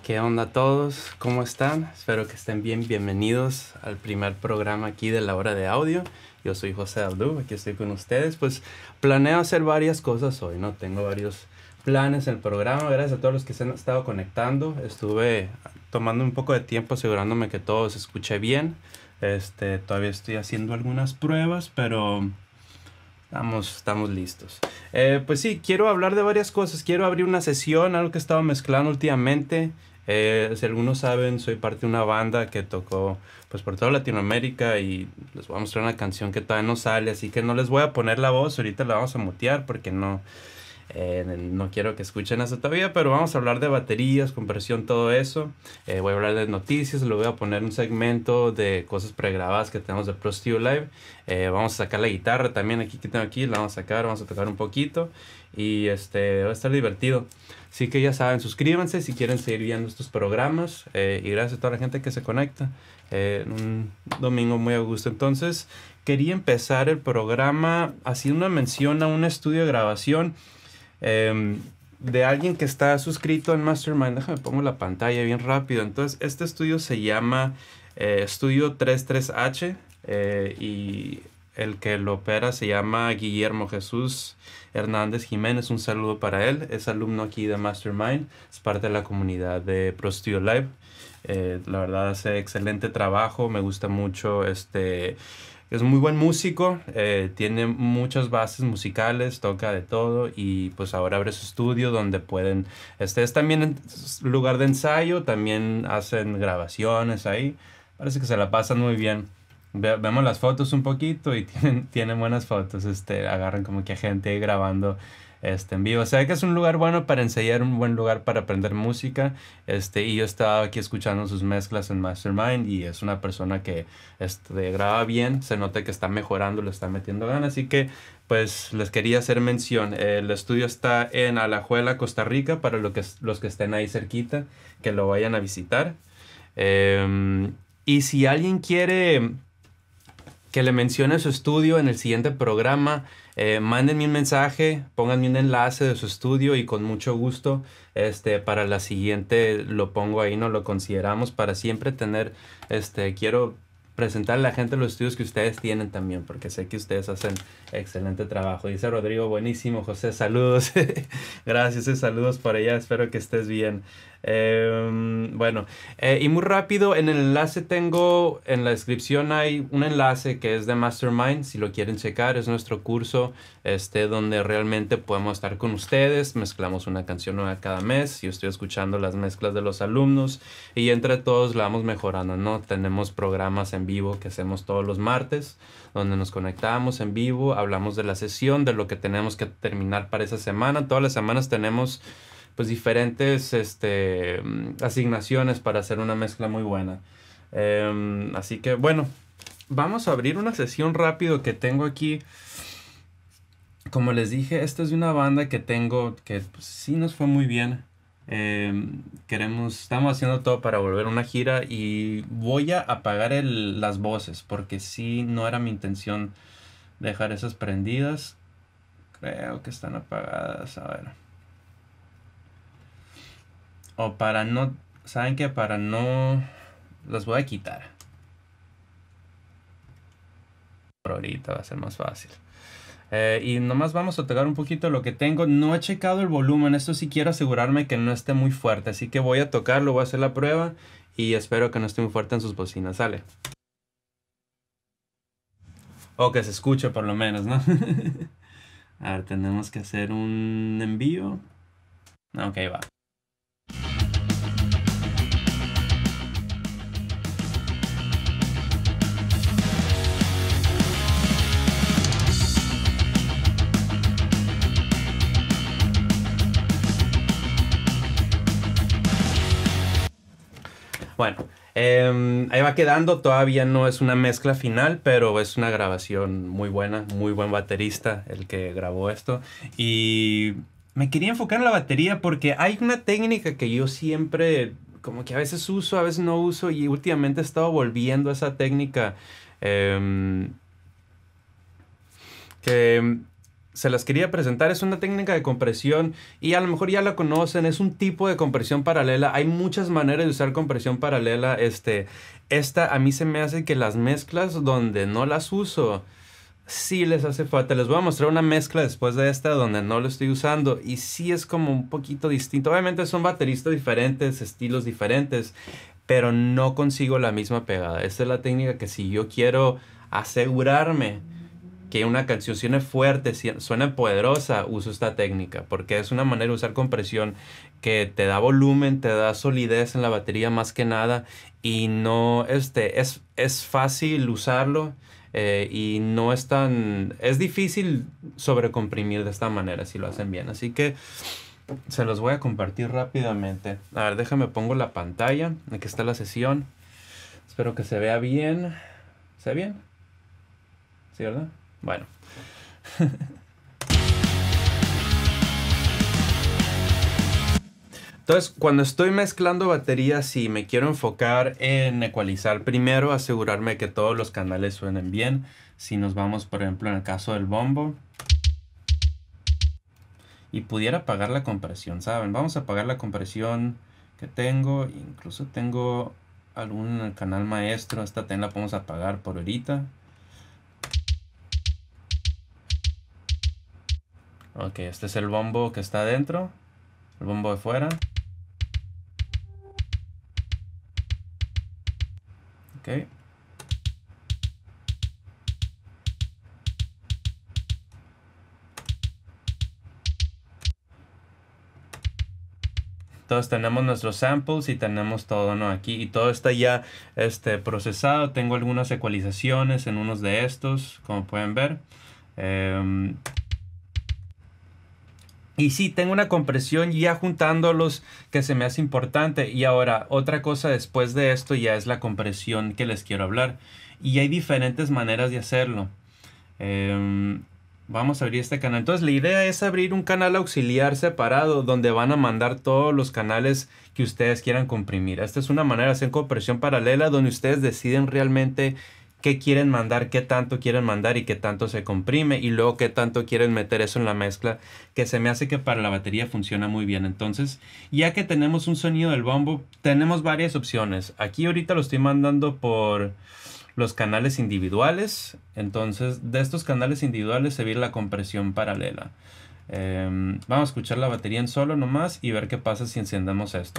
¿Qué onda a todos? ¿Cómo están? Espero que estén bien. Bienvenidos al primer programa aquí de la hora de audio. Yo soy José Abdú, aquí estoy con ustedes. Pues planeo hacer varias cosas hoy, ¿no? Tengo varios planes en el programa. Gracias a todos los que se han estado conectando. Estuve tomando un poco de tiempo asegurándome que todo se escuche bien. Todavía estoy haciendo algunas pruebas, pero estamos listos. Pues sí, quiero hablar de varias cosas. Quiero abrir una sesión, algo que he estado mezclando últimamente. Si algunos saben, soy parte de una banda que tocó pues por toda Latinoamérica y les voy a mostrar una canción que todavía no sale, así que no les voy a poner la voz, ahorita la vamos a mutear porque no quiero que escuchen eso todavía, pero vamos a hablar de baterías, compresión, todo eso. Voy a hablar de noticias, le voy a poner un segmento de cosas pregrabadas que tenemos de Pro Studio Live. Vamos a sacar la guitarra también aquí que tengo aquí, la vamos a sacar, vamos a tocar un poquito y va a estar divertido. Así que ya saben, suscríbanse si quieren seguir viendo estos programas y gracias a toda la gente que se conecta. Un domingo muy a gusto. Entonces, quería empezar el programa haciendo una mención a un estudio de grabación de alguien que está suscrito en Mastermind. Déjame pongo la pantalla bien rápido. Entonces, este estudio se llama Estudio 33H y el que lo opera se llama Guillermo Jesús Hernández Jiménez. Un saludo para él. Es alumno aquí de Mastermind. Es parte de la comunidad de Pro Studio Live. La verdad hace excelente trabajo. Me gusta mucho es muy buen músico, tiene muchas bases musicales, toca de todo y pues ahora abre su estudio donde pueden, es también lugar de ensayo, también hacen grabaciones ahí, parece que se la pasan muy bien. Vemos las fotos un poquito y tienen buenas fotos, agarran como que a gente ahí grabando en vivo. O sea que es un lugar bueno para ensayar, un buen lugar para aprender música. Y yo estaba aquí escuchando sus mezclas en Mastermind y es una persona que graba bien, se nota que está mejorando, le está metiendo ganas. Así que pues les quería hacer mención. El estudio está en Alajuela, Costa Rica, para los que estén ahí cerquita, que lo vayan a visitar. Y si alguien quiere que le mencione su estudio en el siguiente programa, mándenme un mensaje, pónganme un enlace de su estudio y con mucho gusto, para la siguiente lo pongo ahí, no lo consideramos para siempre tener, quiero presentarle a la gente los estudios que ustedes tienen también, porque sé que ustedes hacen excelente trabajo. Dice Rodrigo, buenísimo, José, saludos. Gracias, saludos por allá, espero que estés bien. Bueno, y muy rápido, en el enlace en la descripción hay un enlace que es de Mastermind, si lo quieren checar, es nuestro curso, donde realmente podemos estar con ustedes, mezclamos una canción nueva cada mes, yo estoy escuchando las mezclas de los alumnos y entre todos la vamos mejorando, ¿no? Tenemos programas en vivo que hacemos todos los martes, donde nos conectamos en vivo, hablamos de la sesión, de lo que tenemos que terminar para esa semana. Todas las semanas tenemos pues diferentes asignaciones para hacer una mezcla muy buena. Así que bueno, vamos a abrir una sesión rápido que tengo aquí. Como les dije, esta es de una banda que tengo que pues, sí nos fue muy bien. Estamos haciendo todo para volver a una gira y voy a apagar las voces porque sí no era mi intención dejar esas prendidas. Creo que están apagadas, a ver. O para no, ¿saben qué? Para no, las voy a quitar. Por ahorita va a ser más fácil. Y nomás vamos a tocar un poquito lo que tengo. No he checado el volumen, esto sí quiero asegurarme que no esté muy fuerte. Así que voy a tocarlo, voy a hacer la prueba y espero que no esté muy fuerte en sus bocinas. Sale. O que se escuche por lo menos, ¿no? A ver, tenemos que hacer un envío. Ok, va. Bueno, ahí va quedando, todavía no es una mezcla final, pero es una grabación muy buena, muy buen baterista el que grabó esto. Y me quería enfocar en la batería porque hay una técnica que yo siempre, como que a veces uso, a veces no uso, y últimamente he estado volviendo a esa técnica que se las quería presentar. Es una técnica de compresión y a lo mejor ya la conocen. Es un tipo de compresión paralela. Hay muchas maneras de usar compresión paralela. Esta a mí se me hace que las mezclas donde no las uso, sí les hace falta. Les voy a mostrar una mezcla después de esta donde no lo estoy usando y sí es como un poquito distinto. Obviamente son bateristas diferentes, estilos diferentes, pero no consigo la misma pegada. Esta es la técnica que si yo quiero asegurarme que una canción suene fuerte, suene poderosa, uso esta técnica, porque es una manera de usar compresión que te da volumen, te da solidez en la batería más que nada, y no, es fácil usarlo, y no es tan, es difícil sobrecomprimir de esta manera si lo hacen bien, así que se los voy a compartir rápidamente. A ver, déjame pongo la pantalla, aquí está la sesión, espero que se vea bien. ¿Se ve bien? ¿Sí, verdad? Bueno. Entonces, cuando estoy mezclando baterías y me quiero enfocar en ecualizar, primero asegurarme que todos los canales suenen bien. Si nos vamos, por ejemplo, en el caso del bombo. Y pudiera apagar la compresión, ¿saben? Vamos a apagar la compresión que tengo. Incluso tengo algún canal maestro. Esta también la podemos apagar por ahorita. Ok, este es el bombo que está adentro, el bombo de fuera. Ok. Entonces tenemos nuestros samples y tenemos todo, ¿no? Aquí y todo está ya procesado. Tengo algunas ecualizaciones en unos de estos, como pueden ver. Y sí, tengo una compresión ya juntándolos que se me hace importante. Y ahora, otra cosa después de esto ya es la compresión que les quiero hablar. Y hay diferentes maneras de hacerlo. Vamos a abrir este canal. Entonces la idea es abrir un canal auxiliar separado donde van a mandar todos los canales que ustedes quieran comprimir. Esta es una manera de hacer compresión paralela donde ustedes deciden realmente qué quieren mandar, qué tanto quieren mandar y qué tanto se comprime y luego qué tanto quieren meter eso en la mezcla, que se me hace que para la batería funciona muy bien. Entonces, ya que tenemos un sonido del bombo, tenemos varias opciones. Aquí ahorita lo estoy mandando por los canales individuales. Entonces, de estos canales individuales se viene la compresión paralela. Vamos a escuchar la batería en solo nomás y ver qué pasa si encendemos esto.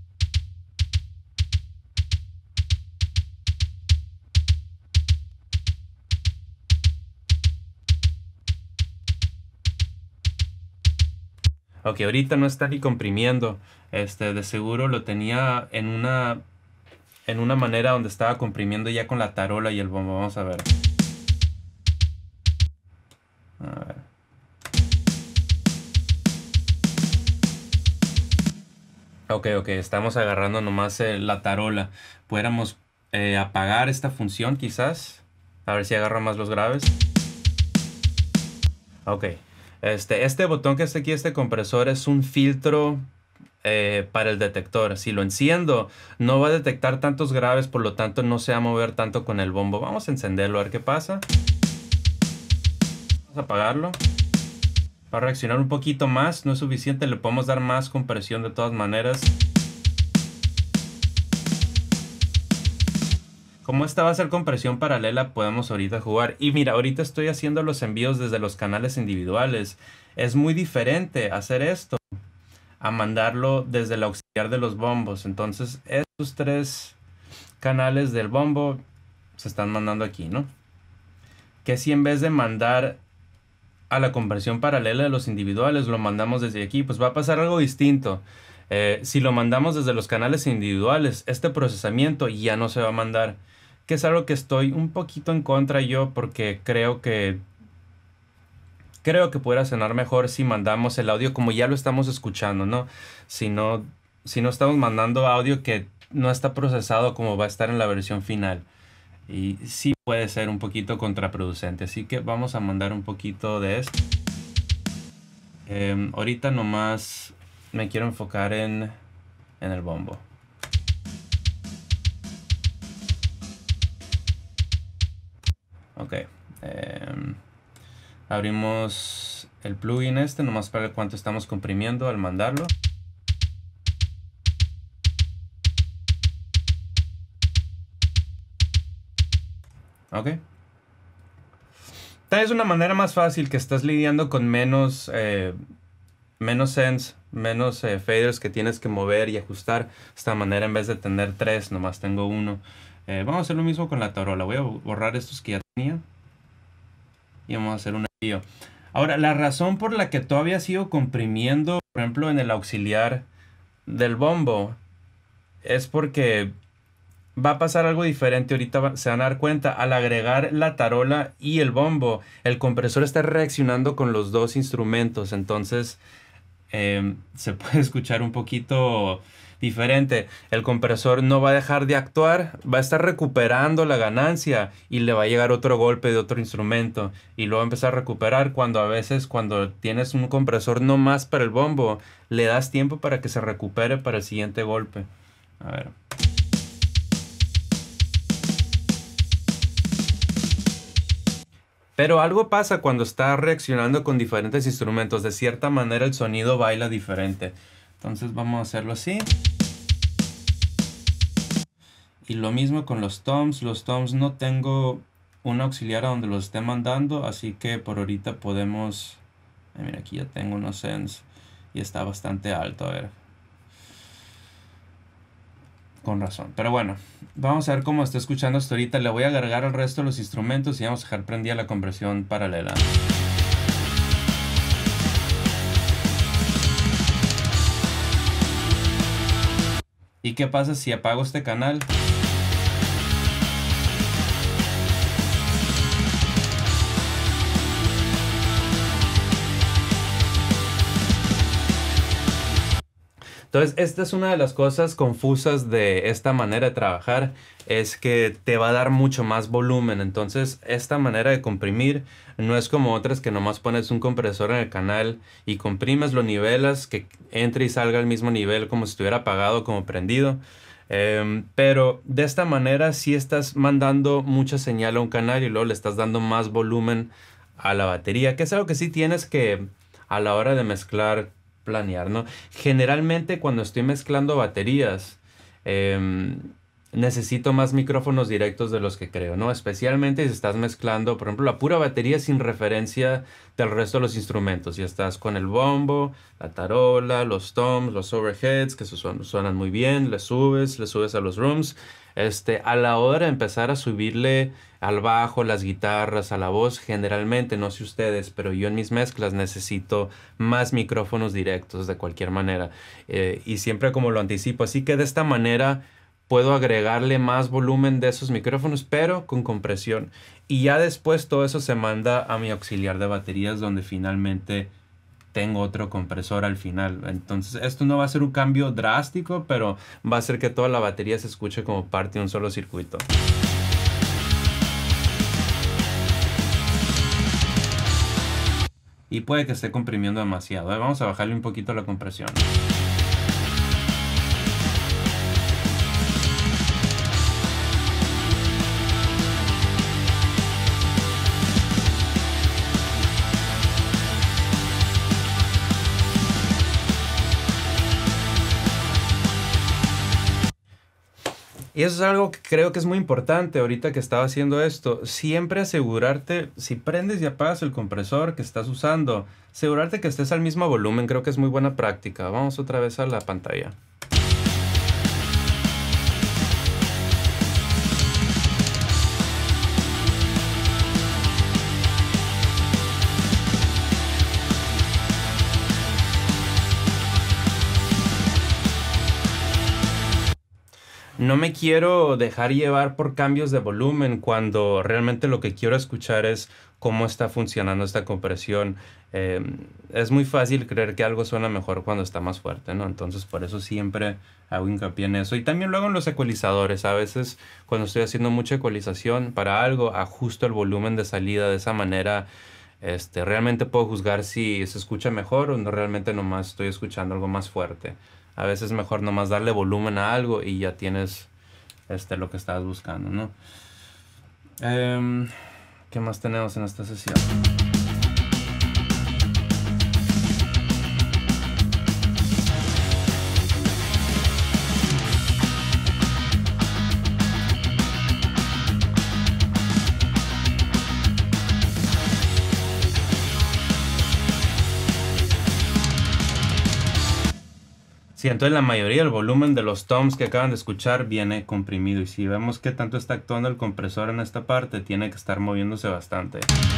Ok, ahorita no está ni comprimiendo. De seguro lo tenía en una manera donde estaba comprimiendo ya con la tarola y el bombo. Vamos a ver. A ver. Ok, estamos agarrando nomás la tarola. Pudiéramos apagar esta función quizás. A ver si agarra más los graves. Ok. Este botón que está aquí, este compresor, es un filtro para el detector. Si lo enciendo, no va a detectar tantos graves, por lo tanto no se va a mover tanto con el bombo. Vamos a encenderlo a ver qué pasa. Vamos a apagarlo. Va a reaccionar un poquito más, no es suficiente, le podemos dar más compresión de todas maneras. Como esta va a ser compresión paralela, podemos ahorita jugar. Y mira, ahorita estoy haciendo los envíos desde los canales individuales. Es muy diferente hacer esto a mandarlo desde el auxiliar de los bombos. Entonces, estos tres canales del bombo se están mandando aquí, ¿no? Que si en vez de mandar a la compresión paralela de los individuales lo mandamos desde aquí, pues va a pasar algo distinto. Si lo mandamos desde los canales individuales, este procesamiento ya no se va a mandar, que es algo que estoy un poquito en contra yo, porque creo que pudiera sonar mejor si mandamos el audio como ya lo estamos escuchando, ¿no? Si no estamos mandando audio que no está procesado como va a estar en la versión final. Y sí puede ser un poquito contraproducente. Así que vamos a mandar un poquito de esto. Ahorita nomás me quiero enfocar en el bombo. Ok. Abrimos el plugin este, nomás para ver cuánto estamos comprimiendo al mandarlo. Ok. Esta es una manera más fácil que estás lidiando con menos sends, menos faders que tienes que mover y ajustar. De esta manera, en vez de tener 3, nomás tengo uno. Vamos a hacer lo mismo con la tarola. Voy a borrar estos que ya tenía. Y vamos a hacer un envío. Ahora, la razón por la que todavía sigo comprimiendo, por ejemplo, en el auxiliar del bombo, es porque va a pasar algo diferente. Ahorita se van a dar cuenta, al agregar la tarola y el bombo, el compresor está reaccionando con los dos instrumentos. Entonces, se puede escuchar un poquito diferente. El compresor no va a dejar de actuar, va a estar recuperando la ganancia y le va a llegar otro golpe de otro instrumento y luego va a empezar a recuperar. Cuando a veces cuando tienes un compresor no más para el bombo, le das tiempo para que se recupere para el siguiente golpe. A ver. Pero algo pasa cuando está reaccionando con diferentes instrumentos. De cierta manera el sonido baila diferente. Entonces vamos a hacerlo así. Y lo mismo con los toms. Los toms no tengo un auxiliar a donde los esté mandando. Así que por ahorita podemos... mira, aquí ya tengo unos sends. Y está bastante alto. A ver. Con razón. Pero bueno, vamos a ver cómo está escuchando hasta ahorita. Le voy a agregar el resto de los instrumentos y vamos a dejar prendida la compresión paralela. ¿Y qué pasa si apago este canal? Entonces, esta es una de las cosas confusas de esta manera de trabajar, es que te va a dar mucho más volumen. Entonces, esta manera de comprimir no es como otras que nomás pones un compresor en el canal y comprimes, lo nivelas, que entre y salga al mismo nivel como si estuviera apagado, como prendido. Pero de esta manera sí estás mandando mucha señal a un canal y luego le estás dando más volumen a la batería, que es algo que sí tienes que a la hora de mezclar planear, ¿no? Generalmente cuando estoy mezclando baterías, necesito más micrófonos directos de los que creo, ¿no? Especialmente si estás mezclando, por ejemplo, la pura batería sin referencia del resto de los instrumentos. Si estás con el bombo, la tarola, los toms, los overheads, que suenan muy bien, le subes a los rooms. A la hora de empezar a subirle al bajo, las guitarras, a la voz, generalmente, no sé ustedes, pero yo en mis mezclas necesito más micrófonos directos de cualquier manera. Y siempre como lo anticipo. Así que de esta manera puedo agregarle más volumen de esos micrófonos, pero con compresión. Y ya después todo eso se manda a mi auxiliar de baterías, donde finalmente tengo otro compresor al final. Entonces esto no va a ser un cambio drástico, pero va a hacer que toda la batería se escuche como parte de un solo circuito. Y puede que esté comprimiendo demasiado. Vamos a bajarle un poquito la compresión. Y eso es algo que creo que es muy importante ahorita que estaba haciendo esto. Siempre asegurarte, si prendes y apagas el compresor que estás usando, asegurarte que estés al mismo volumen. Creo que es muy buena práctica. Vamos otra vez a la pantalla. No me quiero dejar llevar por cambios de volumen cuando realmente lo que quiero escuchar es cómo está funcionando esta compresión. Es muy fácil creer que algo suena mejor cuando está más fuerte, ¿no? Entonces por eso siempre hago hincapié en eso. Y también luego en los ecualizadores. A veces cuando estoy haciendo mucha ecualización para algo, ajusto el volumen de salida de esa manera. Realmente puedo juzgar si se escucha mejor o no, realmente nomás estoy escuchando algo más fuerte. A veces es mejor nomás darle volumen a algo y ya tienes lo que estabas buscando, ¿no? ¿Qué más tenemos en esta sesión? Sí, entonces la mayoría del volumen de los toms que acaban de escuchar viene comprimido. Y si vemos qué tanto está actuando el compresor en esta parte, tiene que estar moviéndose bastante.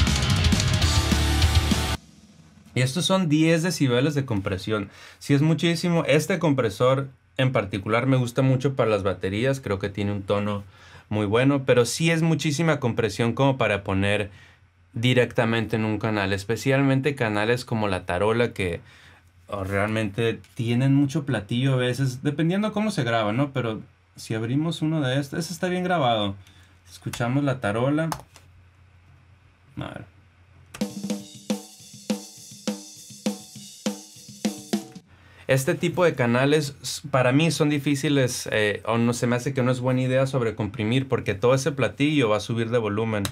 Y estos son 10 decibeles de compresión. Si es muchísimo. Este compresor en particular me gusta mucho para las baterías. Creo que tiene un tono muy bueno. Pero sí es muchísima compresión como para poner directamente en un canal. Especialmente canales como la tarola que realmente tienen mucho platillo a veces. Dependiendo cómo se graba, ¿no? Pero si abrimos uno de estos. Este está bien grabado. Escuchamos la tarola. A ver. Este tipo de canales para mí son difíciles o no se me hace que no es buena idea sobrecomprimir porque todo ese platillo va a subir de volumen.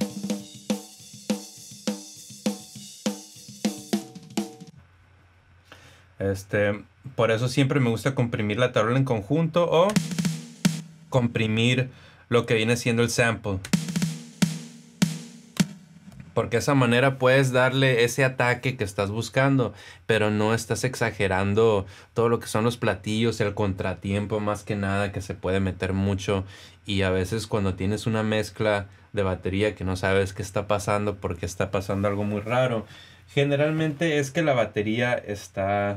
Por eso siempre me gusta comprimir la tarola en conjunto o comprimir lo que viene siendo el sample. Porque de esa manera puedes darle ese ataque que estás buscando, pero no estás exagerando todo lo que son los platillos, el contratiempo más que nada, que se puede meter mucho. Y a veces cuando tienes una mezcla de batería que no sabes qué está pasando porque está pasando algo muy raro, generalmente es que la batería está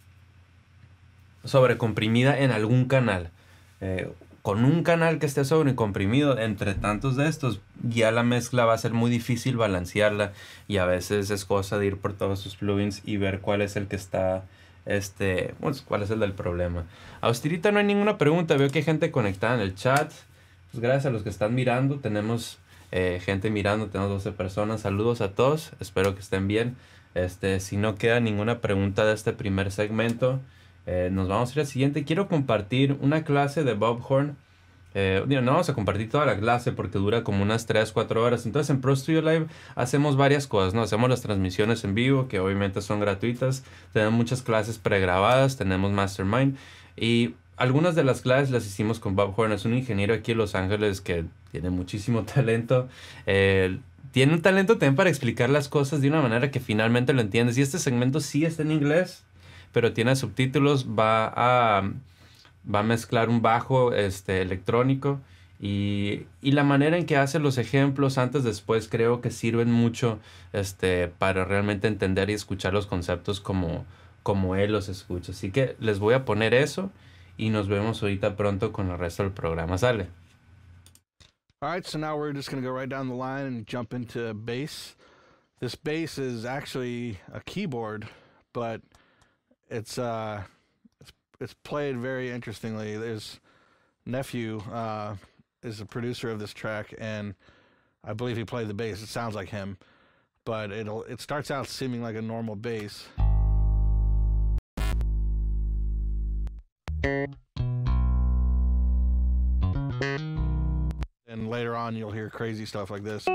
sobrecomprimida en algún canal. Eh, con un canal que esté sobrecomprimido entre tantos de estos, ya la mezcla va a ser muy difícil balancearla y a veces es cosa de ir por todos sus plugins y ver cuál es el que está, pues, cuál es el del problema. Hasta ahorita no hay ninguna pregunta, veo que hay gente conectada en el chat. Pues gracias a los que están mirando, tenemos gente mirando, tenemos 12 personas. Saludos a todos, espero que estén bien. Si no queda ninguna pregunta de este primer segmento, nos vamos a ir al siguiente. Quiero compartir una clase de Bob Horn. No vamos a compartir toda la clase porque dura como unas 3-4 horas. Entonces en Pro Studio Live hacemos varias cosas, ¿no? Hacemos las transmisiones en vivo, que obviamente son gratuitas. Tenemos muchas clases pregrabadas, tenemos Mastermind. Y algunas de las clases las hicimos con Bob Horn. Es un ingeniero aquí en Los Ángeles que tiene muchísimo talento. Tiene un talento también para explicar las cosas de una manera que finalmente lo entiendes. Y este segmento sí está en inglés, pero tiene subtítulos. Va a mezclar un bajo electrónico y la manera en que hace los ejemplos antes después creo que sirven mucho para realmente entender y escuchar los conceptos como él los escucha. Así que les voy a poner eso y nos vemos ahorita pronto con el resto del programa. Sale. All right, so now we're just going to go right down the line and jump into bass. This bass is actually a keyboard, but it's played very interestingly. There's Nephew is the producer of this track, and I believe he played the bass. It sounds like him, but it starts out seeming like a normal bass. And later on, you'll hear crazy stuff like this.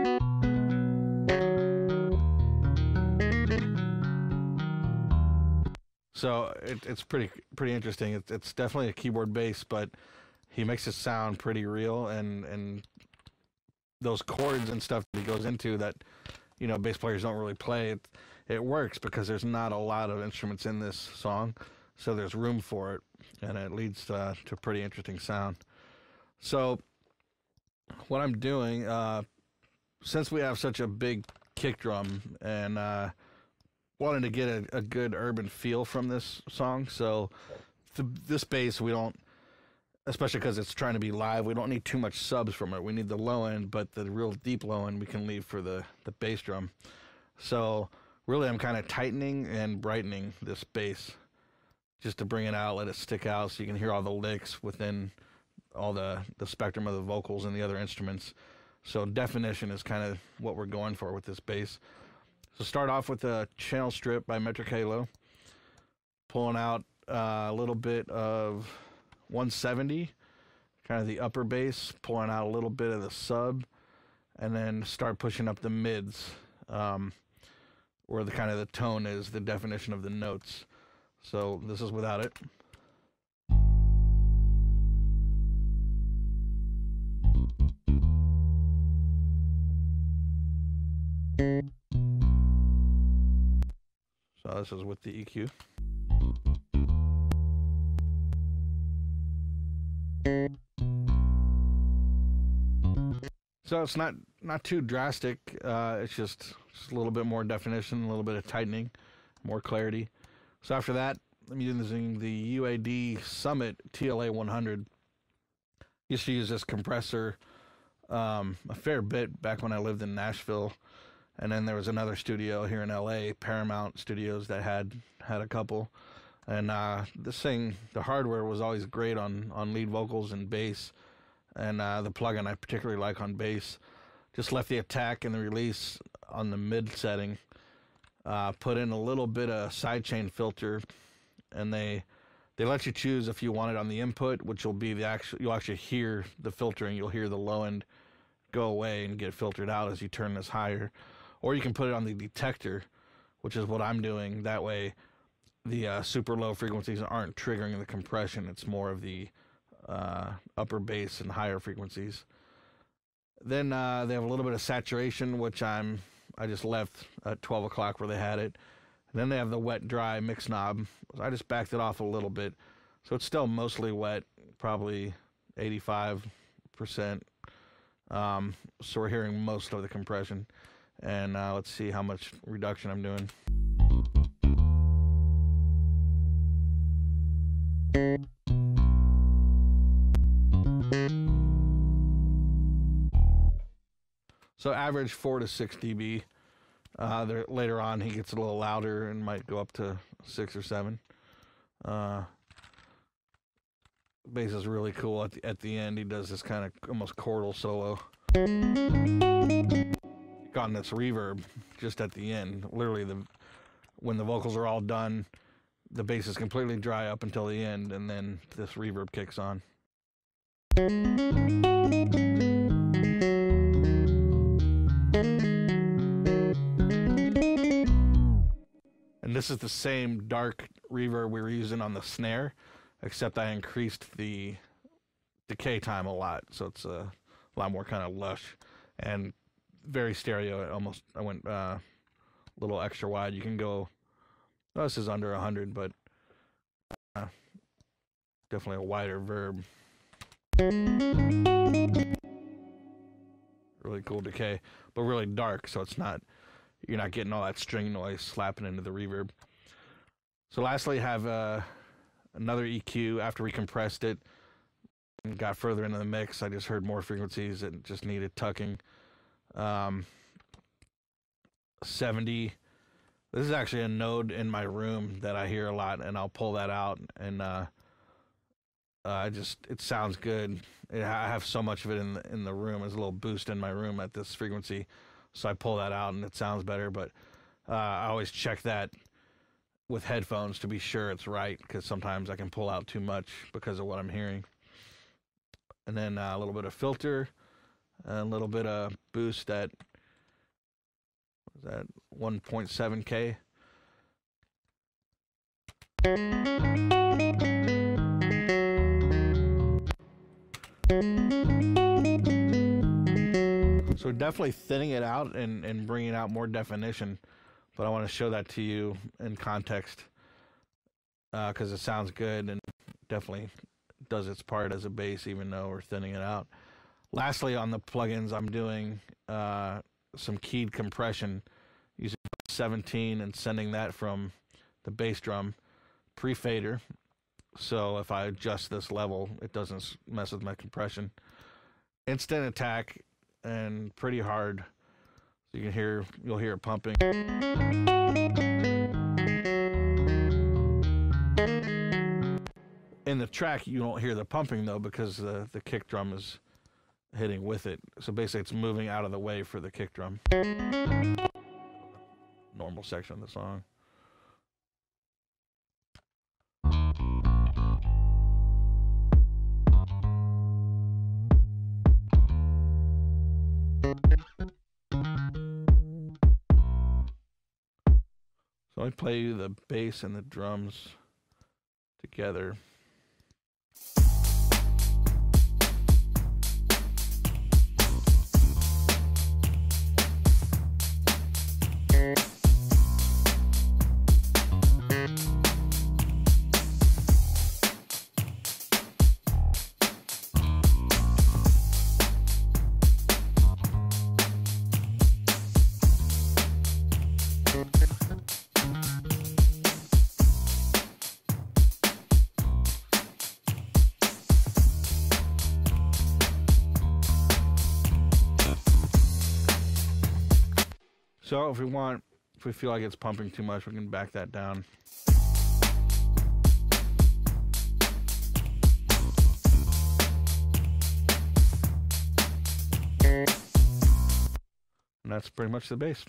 So it's pretty interesting. It's definitely a keyboard bass, but he makes it sound pretty real, and those chords and stuff that he goes into that, bass players don't really play. It works because there's not a lot of instruments in this song, so there's room for it, and it leads to a pretty interesting sound. So what I'm doing, since we have such a big kick drum and wanted to get a good urban feel from this song, so this bass we don't, especially because it's trying to be live, we don't need too much subs from it. We need the low end, but the real deep low end we can leave for the bass drum. So really I'm kind of tightening and brightening this bass just to bring it out, let it stick out so you can hear all the licks within all the spectrum of the vocals and the other instruments. So definition is kind of what we're going for with this bass. So start off with a channel strip by Metric Halo, pulling out a little bit of 170, kind of the upper bass, pulling out a little bit of the sub, and then start pushing up the mids, where the kind of the tone is, the definition of the notes. So this is without it. So this is with the EQ. So it's not too drastic. It's just a little bit more definition, a little bit of tightening, more clarity. So after that, I'm using the UAD Summit TLA 100. Used to use this compressor a fair bit back when I lived in Nashville, and then there was another studio here in LA, Paramount Studios, that had a couple. And this thing, the hardware was always great on lead vocals and bass. And the plugin I particularly like on bass. Just left the attack and the release on the mid setting. Put in a little bit of sidechain filter, and they let you choose if you want it on the input, which will be you'll actually hear the filtering. You'll hear the low end go away and get filtered out as you turn this higher. Or you can put it on the detector, which is what I'm doing. That way the super low frequencies aren't triggering the compression. It's more of the upper bass and higher frequencies. Then they have a little bit of saturation, which I just left at 12 o'clock where they had it. And then they have the wet dry mix knob. I just backed it off a little bit, so it's still mostly wet, probably 85%. So we're hearing most of the compression. And let's see how much reduction I'm doing. So average 4 to 6 dB. Later on, he gets a little louder and might go up to 6 or 7. Bass is really cool. At the end, he does this kind of almost chordal solo. Gotten this reverb just at the end. Literally, when the vocals are all done, the bass is completely dry up until the end, and then this reverb kicks on. And this is the same dark reverb we were using on the snare, except I increased the decay time a lot, so it's a lot more kind of lush and very stereo. I went a little extra wide. You can go, well, this is under 100, but definitely a wider verb. Really cool decay, but really dark, so you're not getting all that string noise slapping into the reverb. So lastly, have another EQ. After we compressed it and got further into the mix, I just heard more frequencies that just needed tucking. 70. This is actually a node in my room that I hear a lot, and I'll pull that out, and it sounds good. I have so much of it in the room. There's a little boost in my room at this frequency, so I pull that out and it sounds better. But I always check that with headphones to be sure it's right, because sometimes I can pull out too much because of what I'm hearing. And then a little bit of filter, a little bit of boost at 1.7K. So definitely thinning it out and bringing out more definition, but I want to show that to you in context because it sounds good and definitely does its part as a bass, even though we're thinning it out. Lastly, on the plugins, I'm doing some keyed compression using 17 and sending that from the bass drum pre-fader. So if I adjust this level, it doesn't mess with my compression. Instant attack and pretty hard. So you'll hear it pumping. In the track, you don't hear the pumping though, because the kick drum is hitting with it. So basically it's moving out of the way for the kick drum. Normal section of the song. So I play you the bass and the drums together. So if we feel like it's pumping too much, we can back that down. And that's pretty much the bass.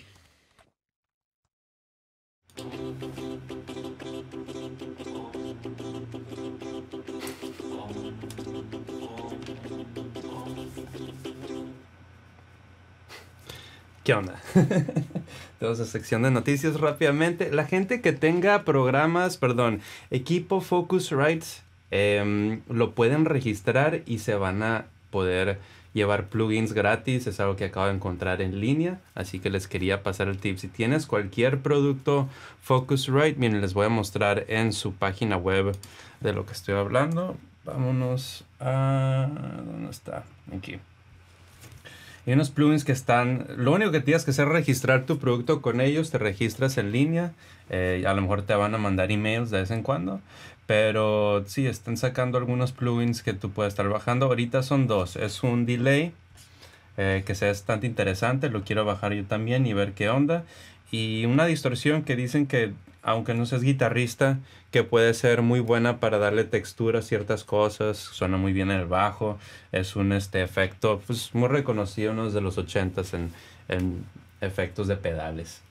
¿Qué onda? Tenemos la sección de noticias rápidamente. La gente que tenga equipo Focusrite, lo pueden registrar y se van a poder llevar plugins gratis. Es algo que acabo de encontrar en línea, así que les quería pasar el tip. Si tienes cualquier producto Focusrite, miren, les voy a mostrar en su página web de lo que estoy hablando. Vámonos a... ¿dónde está? Aquí. Hay unos plugins que están... Lo único que tienes que hacer es registrar tu producto con ellos. Te registras en línea. A lo mejor te van a mandar emails de vez en cuando. Pero sí, están sacando algunos plugins que tú puedes estar bajando. Ahorita son dos. Es un delay que sea bastante interesante. Lo quiero bajar yo también y ver qué onda. Y una distorsión que dicen que, aunque no seas guitarrista, que puede ser muy buena para darle textura a ciertas cosas. Suena muy bien en el bajo. Es un efecto pues, muy reconocido, uno de los 80s en efectos de pedales.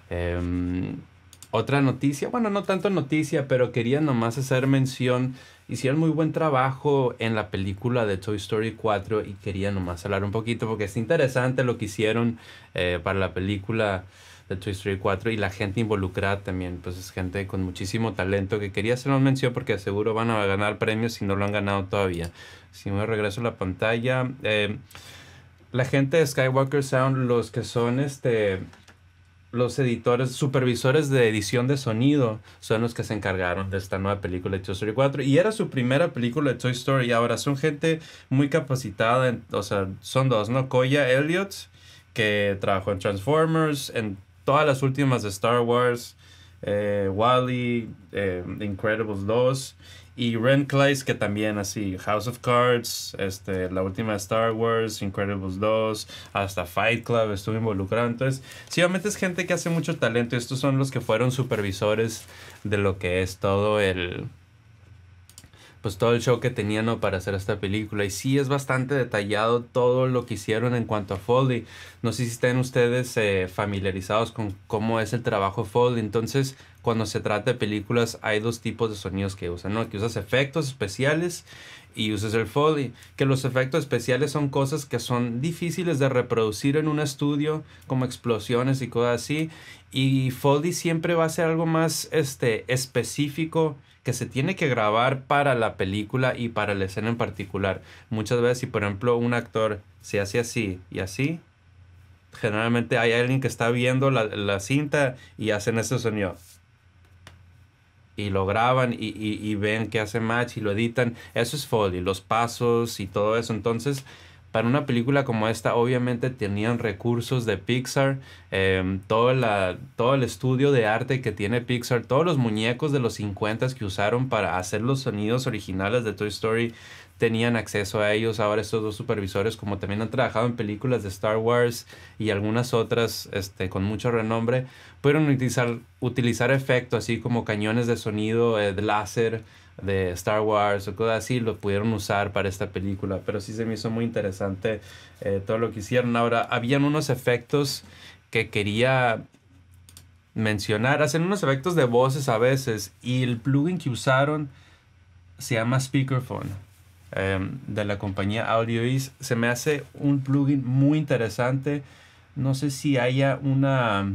Otra noticia, bueno, no tanto noticia, pero quería nomás hacer mención. Hicieron muy buen trabajo en la película de Toy Story 4 y quería nomás hablar un poquito porque es interesante lo que hicieron para la película de Toy Story 4 y la gente involucrada también, pues es gente con muchísimo talento que quería hacer una mención porque seguro van a ganar premios si no lo han ganado todavía. Si me regreso a la pantalla, la gente de Skywalker Sound, los que son los editores, supervisores de edición de sonido, son los que se encargaron de esta nueva película de Toy Story 4 y era su primera película de Toy Story y ahora son gente muy capacitada, o sea, son dos, ¿no? Koya Elliott, que trabajó en Transformers, en todas las últimas de Star Wars, WALL-E, The Incredibles 2, y Ren Klyce, que también así, House of Cards, la última de Star Wars, Incredibles 2, hasta Fight Club estuvo involucrado. Entonces, sí, obviamente es gente que hace mucho talento y estos son los que fueron supervisores de lo que es todo el show que tenían, ¿no?, para hacer esta película. Y sí, es bastante detallado todo lo que hicieron en cuanto a Foley. No sé si estén ustedes familiarizados con cómo es el trabajo de Foley. Entonces, cuando se trata de películas, hay dos tipos de sonidos que usan, ¿no? Que usas efectos especiales y usas el Foley. Que los efectos especiales son cosas que son difíciles de reproducir en un estudio, como explosiones y cosas así. Y Foley siempre va a ser algo más específico, que se tiene que grabar para la película y para la escena en particular. Muchas veces, si por ejemplo un actor se hace así y así, generalmente hay alguien que está viendo la cinta y hacen ese sonido. Y lo graban y ven que hace match y lo editan. Eso es Foley, los pasos y todo eso. Entonces, para una película como esta, obviamente tenían recursos de Pixar, todo el estudio de arte que tiene Pixar, todos los muñecos de los 50s que usaron para hacer los sonidos originales de Toy Story, tenían acceso a ellos. Ahora estos dos supervisores, como también han trabajado en películas de Star Wars y algunas otras con mucho renombre, pudieron utilizar efectos así como cañones de sonido, de láser, de Star Wars o cosas así, lo pudieron usar para esta película. Pero sí se me hizo muy interesante todo lo que hicieron. Ahora, habían unos efectos que quería mencionar. Hacen unos efectos de voces a veces y el plugin que usaron se llama Speakerphone, de la compañía AudioEase. Se me hace un plugin muy interesante. No sé si haya una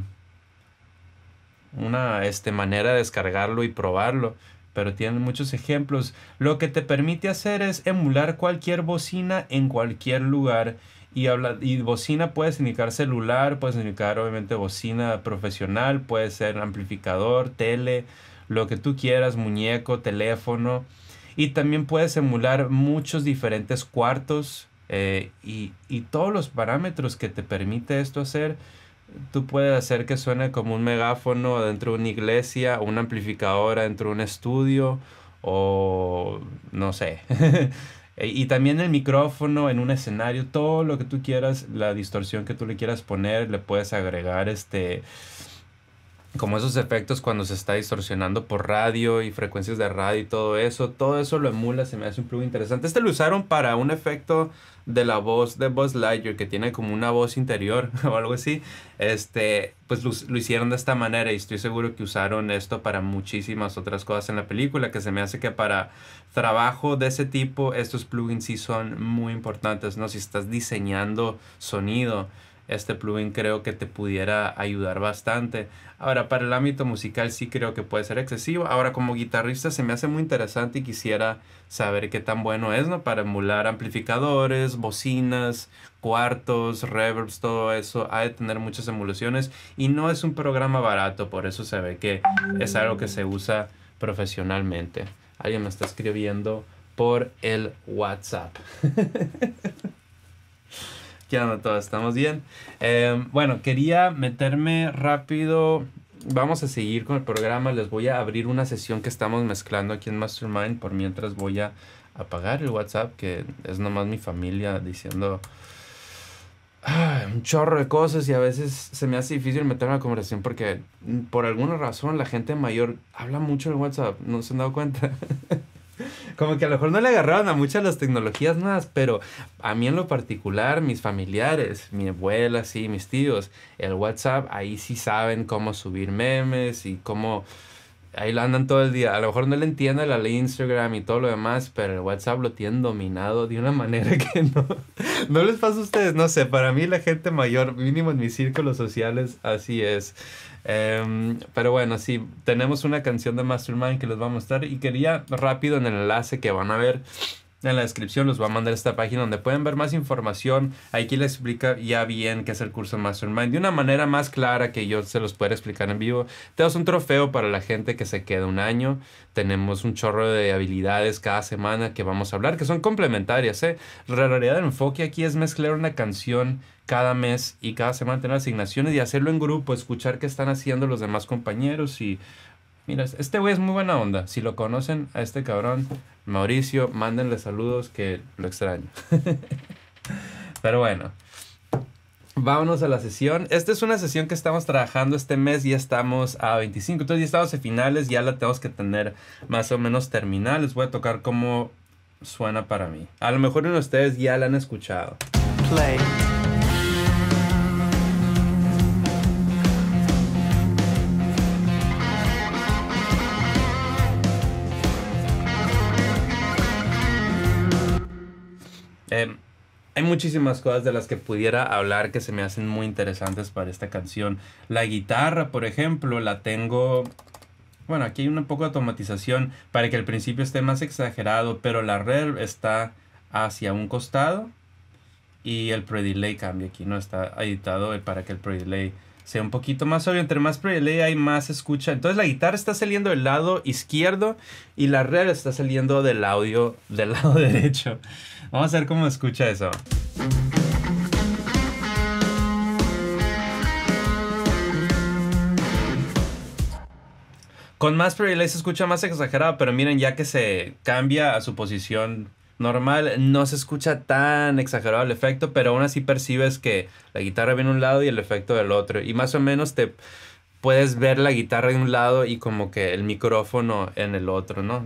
manera de descargarlo y probarlo, pero tienen muchos ejemplos. Lo que te permite hacer es emular cualquier bocina en cualquier lugar. Y bocina puede significar celular, puede significar obviamente bocina profesional, puede ser amplificador, tele, lo que tú quieras, muñeco, teléfono. Y también puedes emular muchos diferentes cuartos y todos los parámetros que te permite esto hacer tú puedes hacer que suene como un megáfono dentro de una iglesia, o un amplificador dentro de un estudio, o no sé. Y también el micrófono en un escenario, todo lo que tú quieras, la distorsión que tú le quieras poner, le puedes agregar como esos efectos cuando se está distorsionando por radio y frecuencias de radio y todo eso lo emula, se me hace un plugin interesante. Lo usaron para un efecto de la voz de Buzz Lightyear, que tiene como una voz interior o algo así. Pues lo hicieron de esta manera y estoy seguro que usaron esto para muchísimas otras cosas en la película, que se me hace que para trabajo de ese tipo, estos plugins sí son muy importantes, ¿no? Si estás diseñando sonido, este plugin creo que te pudiera ayudar bastante. Ahora, para el ámbito musical sí creo que puede ser excesivo. Ahora, como guitarrista se me hace muy interesante y quisiera saber qué tan bueno es, ¿no? Para emular amplificadores, bocinas, cuartos, reverbs, todo eso. Ha de tener muchas emulaciones y no es un programa barato, por eso se ve que es algo que se usa profesionalmente. Alguien me está escribiendo por el WhatsApp. ¿Qué onda todos? ¿Estamos bien? Bueno, quería meterme rápido. Vamos a seguir con el programa. Les voy a abrir una sesión que estamos mezclando aquí en Mastermind. Por mientras voy a apagar el WhatsApp, que es nomás mi familia diciendo un chorro de cosas, y a veces se me hace difícil meterme en la conversación porque por alguna razón la gente mayor habla mucho en WhatsApp. ¿No se han dado cuenta? Como que a lo mejor no le agarraron a muchas las tecnologías nuevas, pero a mí en lo particular, mis familiares, mi abuela, sí, mis tíos, el WhatsApp, ahí sí saben cómo subir memes y cómo... Ahí lo andan todo el día. A lo mejor no le entienden la ley de Instagram y todo lo demás, pero el WhatsApp lo tienen dominado de una manera que no les pasa a ustedes. No sé, para mí la gente mayor, mínimo en mis círculos sociales, así es. Pero bueno, sí, tenemos una canción de Mastermind que les va a mostrar y quería rápido en el enlace que van a ver en la descripción, los voy a mandar a esta página donde pueden ver más información. Aquí les explica ya bien qué es el curso Mastermind de una manera más clara que yo se los pueda explicar en vivo. Tenemos un trofeo para la gente que se queda un año. Tenemos un chorro de habilidades cada semana que vamos a hablar, que son complementarias, ¿eh? La realidad del enfoque aquí es mezclar una canción cada mes y cada semana tener asignaciones y hacerlo en grupo, escuchar qué están haciendo los demás compañeros. Y mira, este güey es muy buena onda. Si lo conocen a este cabrón, Mauricio, mándenle saludos que lo extraño. Pero bueno, vámonos a la sesión. Esta es una sesión que estamos trabajando este mes. Ya estamos a 25. Entonces ya estamos en finales. Ya la tenemos que tener más o menos terminal. Les voy a tocar cómo suena para mí. A lo mejor uno de ustedes ya la han escuchado. Play. Hay muchísimas cosas de las que pudiera hablar que se me hacen muy interesantes para esta canción. La guitarra, por ejemplo, la tengo... Bueno, aquí hay un poco de automatización para que al principio esté más exagerado, pero la reverb está hacia un costado y el pre-delay cambia aquí, ¿no? Está editado para que el pre-delay sea un poquito más obvio. Entre más pre-delay hay más escucha. Entonces la guitarra está saliendo del lado izquierdo y la reverb está saliendo del audio del lado derecho. Vamos a ver cómo escucha eso. Con más pre-delay se escucha más exagerado, pero miren, ya que se cambia a su posición normal, no se escucha tan exagerado el efecto, pero aún así percibes que la guitarra viene de un lado y el efecto del otro. Y más o menos te puedes ver la guitarra de un lado y como que el micrófono en el otro, ¿no?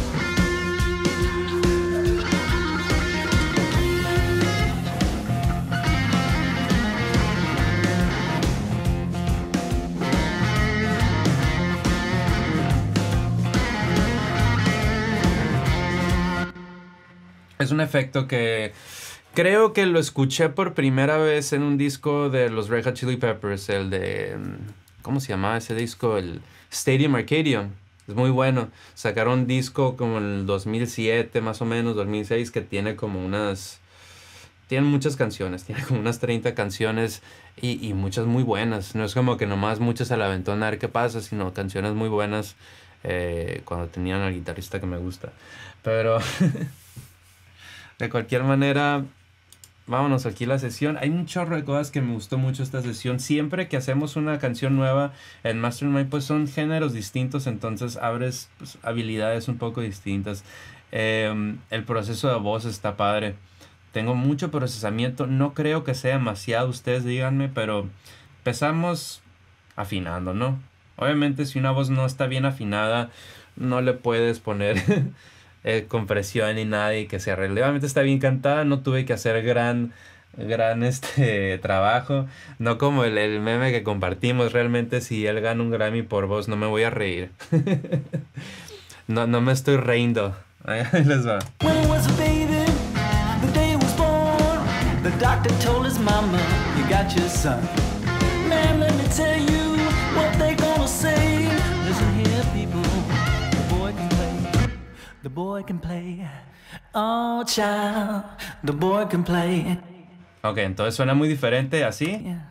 Es un efecto que creo que lo escuché por primera vez en un disco de los Red Hot Chili Peppers, el de... ¿Cómo se llamaba ese disco? El Stadium Arcadium. Es muy bueno. Sacaron un disco como en el 2007, más o menos, 2006, que tiene como unas... Tiene muchas canciones, tiene como unas 30 canciones y muchas muy buenas. No es como que nomás muchas al aventón a ver qué pasa, sino canciones muy buenas cuando tenían al guitarrista que me gusta. Pero... De cualquier manera, vámonos aquí a la sesión. Hay un chorro de cosas que me gustó mucho esta sesión. Siempre que hacemos una canción nueva en Mastermind, pues son géneros distintos, entonces abres pues, habilidades un poco distintas. El proceso de voz está padre. Tengo mucho procesamiento. No creo que sea demasiado, ustedes díganme, pero empezamos afinando, ¿no? Obviamente si una voz no está bien afinada, no le puedes poner compresión ni nada y que se arregle. Obviamente está bien cantada, no tuve que hacer gran trabajo. No como el meme que compartimos. Realmente si él gana un Grammy por voz, no me voy a reír. No me estoy riendo. Ahí les va. When he was a baby, the day he was born, the doctor told his mama, you got your son. Man, let me tell you what they gonna say. Listen here, people, the boy can play, the boy can play. Oh, child, the boy can play. Ok, entonces suena muy diferente así. Yeah.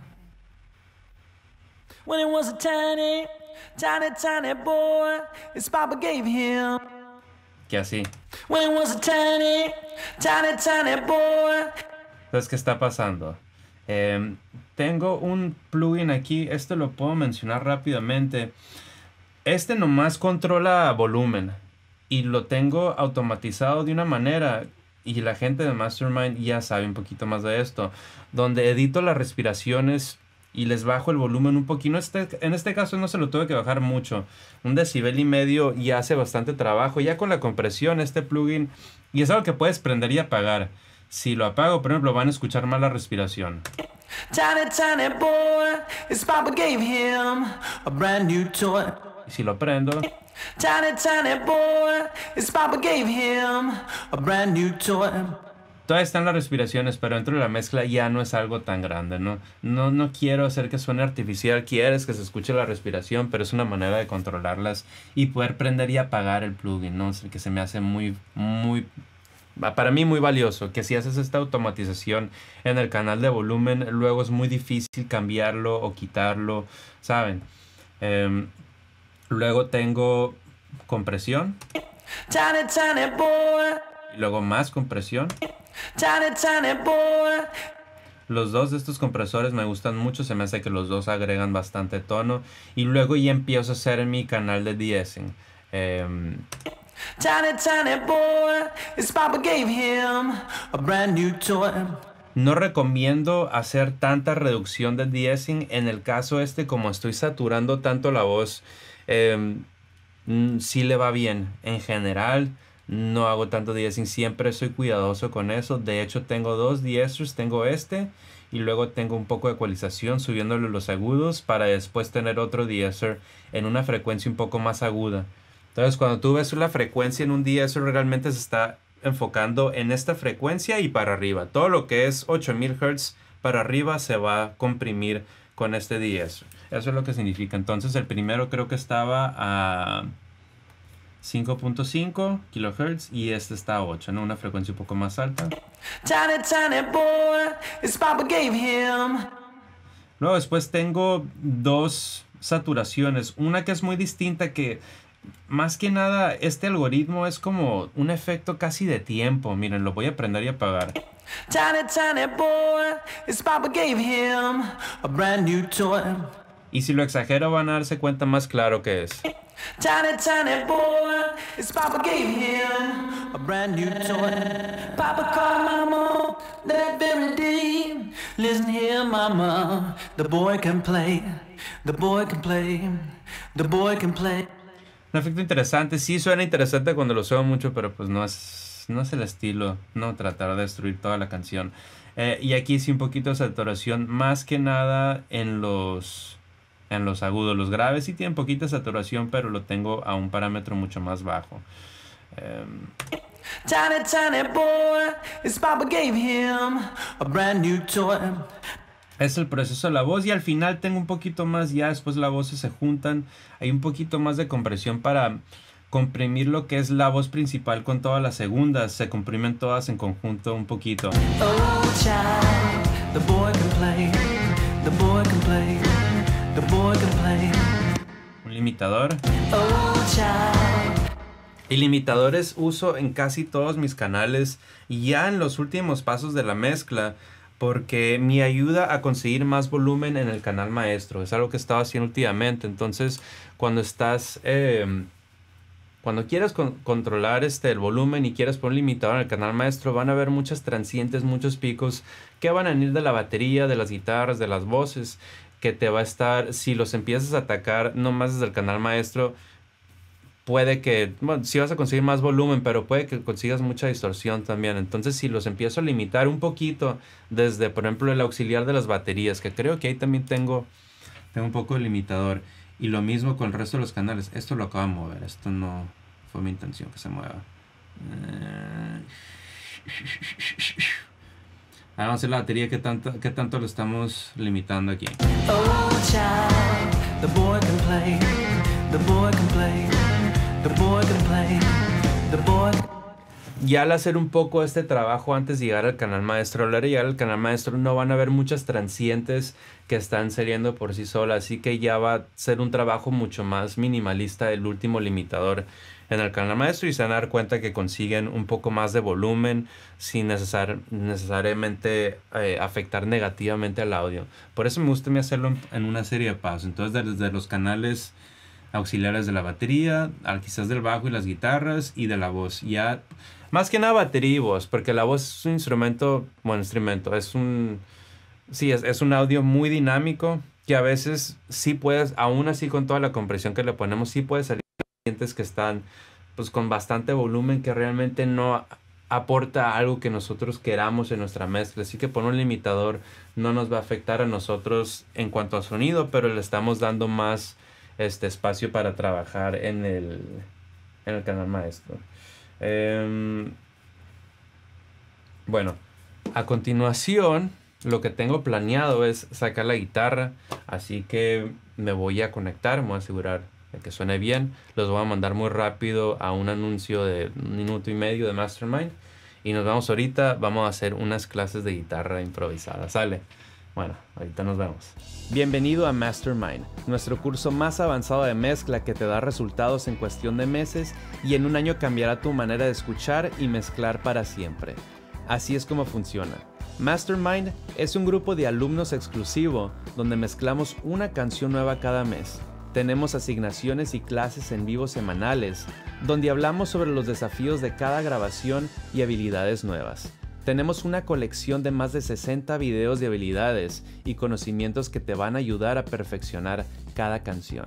When he was a tiny, tiny boy, his papa gave him. Que así. When he was a tiny boy. Entonces, ¿qué está pasando? Tengo un plugin aquí. Esto lo puedo mencionar rápidamente. Este nomás controla volumen. Y lo tengo automatizado de una manera. Y la gente de Mastermind ya sabe un poquito más de esto. Donde edito las respiraciones y les bajo el volumen un poquito. En este caso no se lo tuve que bajar mucho. 1,5 decibel ya hace bastante trabajo. Ya con la compresión este plugin. Y es algo que puedes prender y apagar. Si lo apago, por ejemplo, van a escuchar más la respiración. Tiny boy, his papa gave him a brand new toy. Y si lo prendo, Tiny boy, his papa gave him a brand new toy. todavía están las respiraciones, pero dentro de la mezcla ya no es algo tan grande, ¿no? No quiero hacer que suene artificial. Quieres que se escuche la respiración, pero es una manera de controlarlas y poder prender y apagar el plugin, ¿no? Que se me hace muy, para mí muy valioso. Que si haces esta automatización en el canal de volumen, luego es muy difícil cambiarlo o quitarlo, ¿saben? Luego tengo compresión. Tiny boy. Y luego más compresión. Tiny boy. Los dos de estos compresores me gustan mucho. Se me hace que los dos agregan bastante tono. Y luego ya empiezo a hacer mi canal de de-essing. Tiny boy. His papa gave him a brand new toy. No recomiendo hacer tanta reducción de de-essing. En el caso como estoy saturando tanto la voz, sí le va bien. En general, no hago tanto de-essing. Siempre soy cuidadoso con eso. De hecho, tengo 2 de-essers. Tengo y luego tengo un poco de ecualización subiéndole los agudos para después tener otro de-esser en una frecuencia un poco más aguda. Entonces, cuando tú ves la frecuencia en un de-esser, realmente se está enfocando en esta frecuencia y para arriba. Todo lo que es 8000 Hz para arriba se va a comprimir con este de-esser. Eso es lo que significa. Entonces, el primero creo que estaba a 5.5 kHz y este está a 8, ¿no? Una frecuencia un poco más alta. Tiny boy, his papa gave him. Luego después tengo 2 saturaciones. Una que es muy distinta, que más que nada este algoritmo es como un efecto casi de tiempo. Miren, lo voy a prender y apagar. Tiny boy, his papa gave him a brand new toy. Y si lo exagero van a darse cuenta más claro que es. Tiny boy, his papa gave him a brand new toy. Papa called mama that very day. Listen here, mama, the boy can play, the boy can play, the boy can play. Un efecto interesante, sí suena interesante cuando lo sueno mucho, pero pues no es el estilo, no tratar de destruir toda la canción. Y aquí sí un poquito de saturación, más que nada en los agudos. Los graves sí tienen poquita saturación, pero lo tengo a un parámetro mucho más bajo. Tiny boy, his papa gave him a brand new toy. Es el proceso de la voz y al final tengo un poquito más, ya después las voces se juntan, hay un poquito más de compresión para comprimir lo que es la voz principal con todas las segundas, se comprimen todas en conjunto un poquito. Oh child, the boy can play, the boy can play, the boy can play. Un limitador. Oh child. Y limitadores uso en casi todos mis canales y ya en los últimos pasos de la mezcla, porque me ayuda a conseguir más volumen en el canal maestro. Es algo que he estado haciendo últimamente. Entonces, cuando estás... cuando quieres controlar el volumen y quieres poner un limitador en el canal maestro, van a haber muchas transientes, muchos picos que van a venir de la batería, de las guitarras, de las voces, que te va a estar... Si los empiezas a atacar nomás desde el canal maestro... Puede que, bueno, sí vas a conseguir más volumen, pero puede que consigas mucha distorsión también. Entonces, si los empiezo a limitar un poquito desde, por ejemplo, el auxiliar de las baterías, que creo que ahí también tengo un poco de limitador. Y lo mismo con el resto de los canales. Esto lo acabo de mover. Esto no fue mi intención que se mueva. Vamos a hacer la batería. ¿Qué tanto lo estamos limitando aquí? Oh, child, the boy can play, the boy can play, the boy can play, the boy. Ya al hacer un poco este trabajo antes de llegar al canal maestro, al llegar al canal maestro no van a haber muchas transientes que están saliendo por sí solas, así que ya va a ser un trabajo mucho más minimalista el último limitador en el canal maestro y se van a dar cuenta que consiguen un poco más de volumen sin necesariamente afectar negativamente al audio. Por eso me gusta hacerlo en una serie de pasos. Entonces desde los canales auxiliares de la batería, quizás del bajo y las guitarras y de la voz. Ya más que nada batería y voz, porque la voz es un instrumento, es un audio muy dinámico que a veces sí puedes, aún así con toda la compresión que le ponemos, sí puede salir clientes que están pues con bastante volumen que realmente no aporta algo que nosotros queramos en nuestra mezcla. Así que poner un limitador no nos va a afectar a nosotros en cuanto a sonido, pero le estamos dando más espacio para trabajar en el canal maestro. Bueno, a continuación lo que tengo planeado es sacar la guitarra, así que me voy a conectar, me voy a asegurar de que suene bien. Los voy a mandar muy rápido a un anuncio de 1 minuto y medio de Mastermind y nos vemos ahorita. Vamos a hacer unas clases de guitarra improvisada, ¿sale? Bueno, ahorita nos vemos. Bienvenido a Mastermind, nuestro curso más avanzado de mezcla que te da resultados en cuestión de meses y en un año cambiará tu manera de escuchar y mezclar para siempre. Así es como funciona. Mastermind es un grupo de alumnos exclusivo donde mezclamos una canción nueva cada mes. Tenemos asignaciones y clases en vivo semanales donde hablamos sobre los desafíos de cada grabación y habilidades nuevas. Tenemos una colección de más de 60 videos de habilidades y conocimientos que te van a ayudar a perfeccionar cada canción.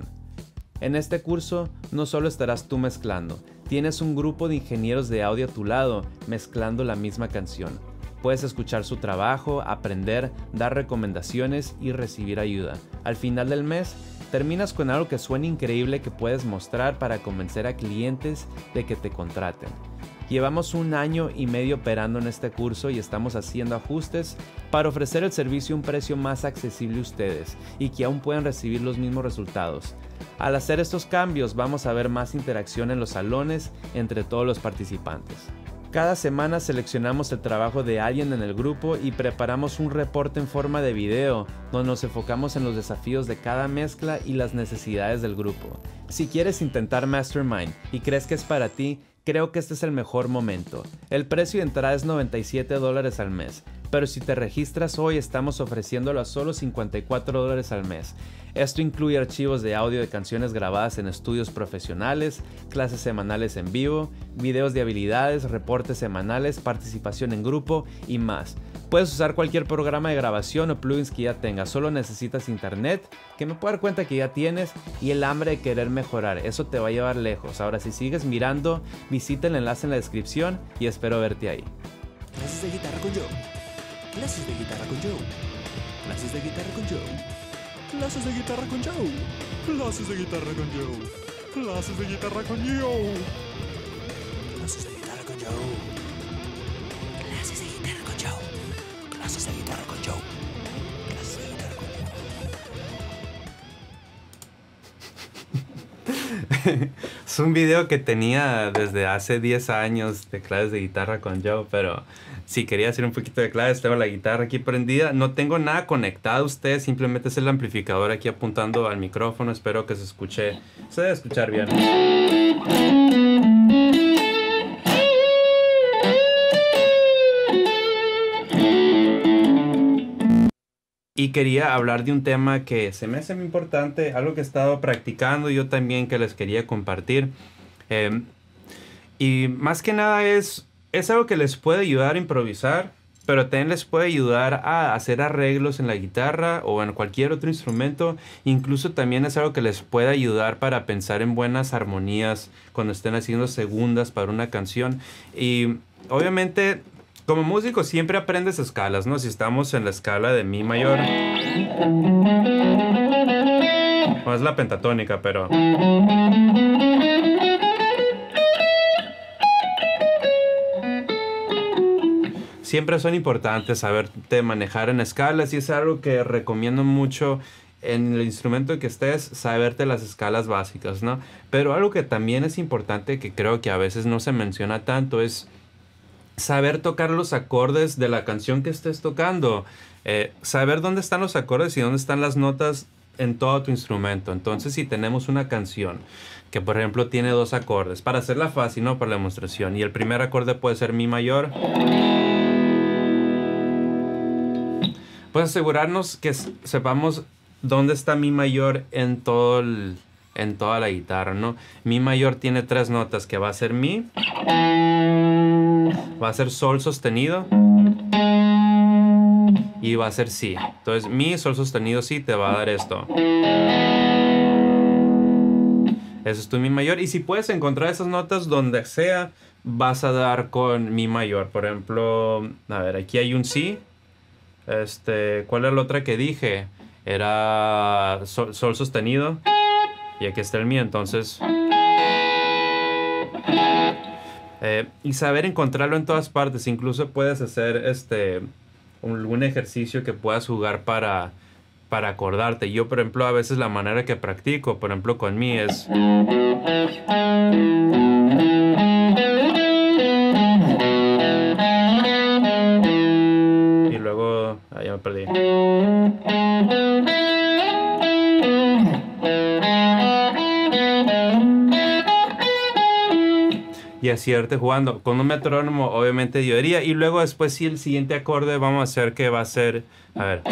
En este curso no solo estarás tú mezclando, tienes un grupo de ingenieros de audio a tu lado mezclando la misma canción. Puedes escuchar su trabajo, aprender, dar recomendaciones y recibir ayuda. Al final del mes, terminas con algo que suene increíble que puedes mostrar para convencer a clientes de que te contraten. Llevamos 1 año y medio operando en este curso y estamos haciendo ajustes para ofrecer el servicio a un precio más accesible a ustedes y que aún puedan recibir los mismos resultados. Al hacer estos cambios vamos a ver más interacción en los salones entre todos los participantes. Cada semana seleccionamos el trabajo de alguien en el grupo y preparamos un reporte en forma de video donde nos enfocamos en los desafíos de cada mezcla y las necesidades del grupo. Si quieres intentar Mastermind y crees que es para ti, creo que este es el mejor momento. El precio de entrada es $97 al mes, pero si te registras hoy estamos ofreciéndolo a solo $54 al mes. Esto incluye archivos de audio de canciones grabadas en estudios profesionales, clases semanales en vivo, videos de habilidades, reportes semanales, participación en grupo y más. Puedes usar cualquier programa de grabación o plugins que ya tengas, solo necesitas internet, que me puedo dar cuenta que ya tienes, y el hambre de querer mejorar. Eso te va a llevar lejos. Ahora, si sigues mirando, visita el enlace en la descripción y espero verte ahí. Clases de guitarra con Joe. Clases de guitarra con Joe. Clases de guitarra con Joe. Clases de guitarra con Joe. Clases de guitarra con Joe. Clases de guitarra con Joe. Clases de guitarra con Joe. Clases de guitarra con Joe. Clases de guitarra con Joe. Clases de guitarra con Joe. Es un video que tenía desde hace 10 años de clases de guitarra con Joe, pero sí quería hacer un poquito de clases. Tengo la guitarra aquí prendida, no tengo nada conectado a ustedes, simplemente es el amplificador aquí apuntando al micrófono. Espero que se debe escuchar bien. Y quería hablar de un tema que se me hace muy importante, algo que he estado practicando yo también, que les quería compartir. Y más que nada es algo que les puede ayudar a improvisar, pero también les puede ayudar a hacer arreglos en la guitarra o en cualquier otro instrumento. Incluso también es algo que les puede ayudar para pensar en buenas armonías cuando estén haciendo segundas para una canción. Y obviamente, como músico siempre aprendes escalas, ¿no? Si estamos en la escala de mi mayor, bueno, es la pentatónica, pero siempre son importantes saberte manejar en escalas, y es algo que recomiendo mucho en el instrumento que estés, saberte las escalas básicas, ¿no? Pero algo que también es importante, que creo que a veces no se menciona tanto, es saber tocar los acordes de la canción que estés tocando. Saber dónde están los acordes y dónde están las notas en todo tu instrumento. Entonces, si tenemos una canción que, por ejemplo, tiene 2 acordes, para hacerla fácil, ¿no? Para la demostración, y el primer acorde puede ser mi mayor, pues asegurarnos que sepamos dónde está mi mayor en toda la guitarra, ¿no? Mi mayor tiene 3 notas, que va a ser mi, va a ser sol sostenido y va a ser si. Entonces mi, sol sostenido, si te va a dar esto. Eso es tu mi mayor. Y si puedes encontrar esas notas donde sea, vas a dar con mi mayor. Por ejemplo, a ver, aquí hay un si. ¿Cuál era la otra que dije? Era sol sostenido. Y aquí está el mi, entonces... y saber encontrarlo en todas partes. Incluso puedes hacer algún ejercicio que puedas jugar para acordarte. Yo, por ejemplo, a veces la manera que practico, por ejemplo, con mi es... Y luego... ya me perdí. Y así irte jugando. Con un metrónomo obviamente yo diría. Y luego después sí, el siguiente acorde vamos a hacer que va a ser... A ver.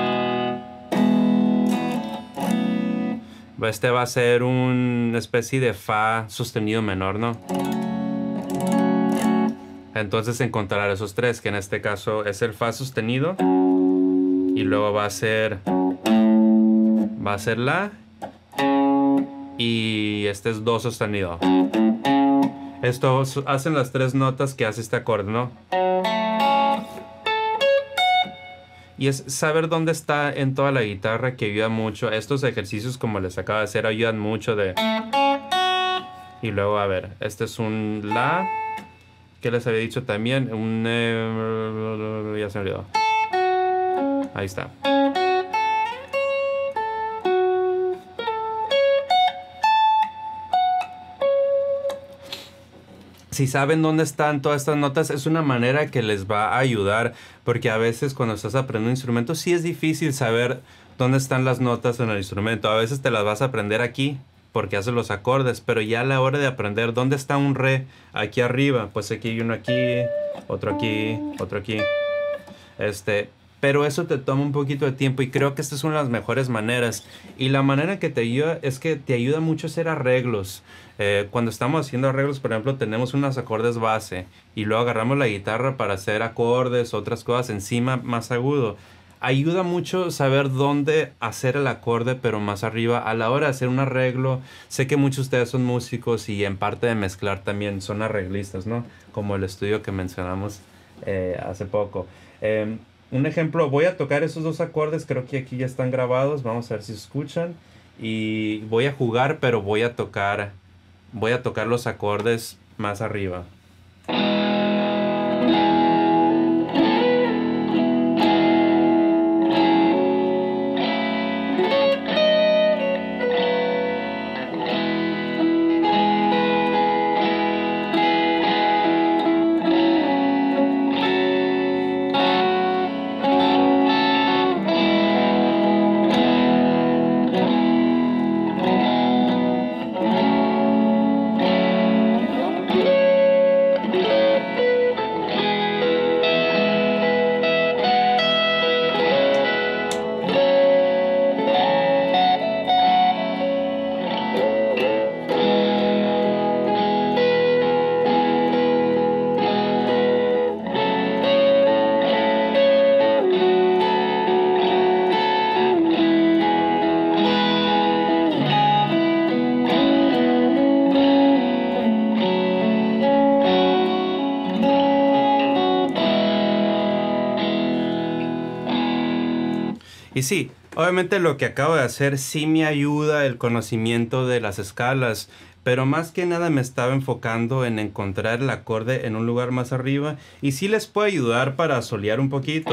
Este va a ser una especie de fa sostenido menor, ¿no? Entonces encontrar esos 3, que en este caso es el fa sostenido. Y luego va a ser la. Y este es do sostenido. Esto hacen las 3 notas que hace este acorde, ¿no? Y es saber dónde está en toda la guitarra, que ayuda mucho. Estos ejercicios, como les acabo de hacer, ayudan mucho de... Y luego, a ver, este es un la, que les había dicho también. Un... ya se me olvidó. Ahí está. Si saben dónde están todas estas notas, es una manera que les va a ayudar, porque a veces cuando estás aprendiendo un instrumento sí es difícil saber dónde están las notas en el instrumento. A veces te las vas a aprender aquí porque haces los acordes, pero ya a la hora de aprender dónde está un re aquí arriba, pues aquí hay uno aquí, otro aquí, otro aquí. Pero eso te toma un poquito de tiempo, y creo que esta es una de las mejores maneras. Y la manera que te ayuda es que te ayuda mucho a hacer arreglos. Cuando estamos haciendo arreglos, por ejemplo, tenemos unos acordes base y luego agarramos la guitarra para hacer acordes, otras cosas encima más agudo. Ayuda mucho saber dónde hacer el acorde, pero más arriba a la hora de hacer un arreglo. Sé que muchos de ustedes son músicos y en parte de mezclar también son arreglistas, ¿no? Como el estudio que mencionamos hace poco. Un ejemplo, voy a tocar esos 2 acordes, creo que aquí ya están grabados, vamos a ver si se escuchan. Y voy a jugar, pero voy a tocar los acordes más arriba. Y sí, obviamente lo que acabo de hacer sí me ayuda el conocimiento de las escalas, pero más que nada me estaba enfocando en encontrar el acorde en un lugar más arriba y sí les puede ayudar para solear un poquito.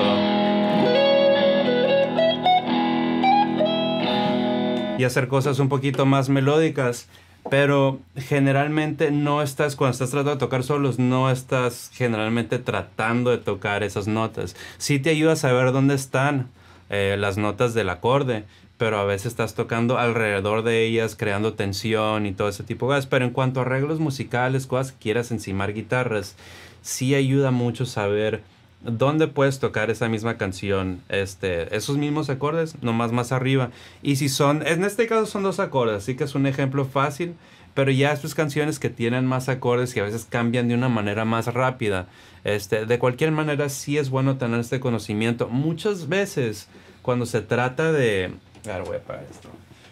Y hacer cosas un poquito más melódicas. Pero generalmente no estás, cuando estás tratando de tocar solos, no estás generalmente tratando de tocar esas notas. Sí te ayuda a saber dónde están las notas del acorde, pero a veces estás tocando alrededor de ellas, creando tensión y todo ese tipo de cosas. Pero en cuanto a arreglos musicales, cosas que quieras encimar guitarras, sí ayuda mucho saber dónde puedes tocar esa misma canción, esos mismos acordes, nomás más arriba. Y si son, en este caso son 2 acordes, así que es un ejemplo fácil, pero ya estas canciones que tienen más acordes y a veces cambian de una manera más rápida, de cualquier manera sí es bueno tener este conocimiento. Muchas veces cuando se trata de... A ver, voy a apagar esto.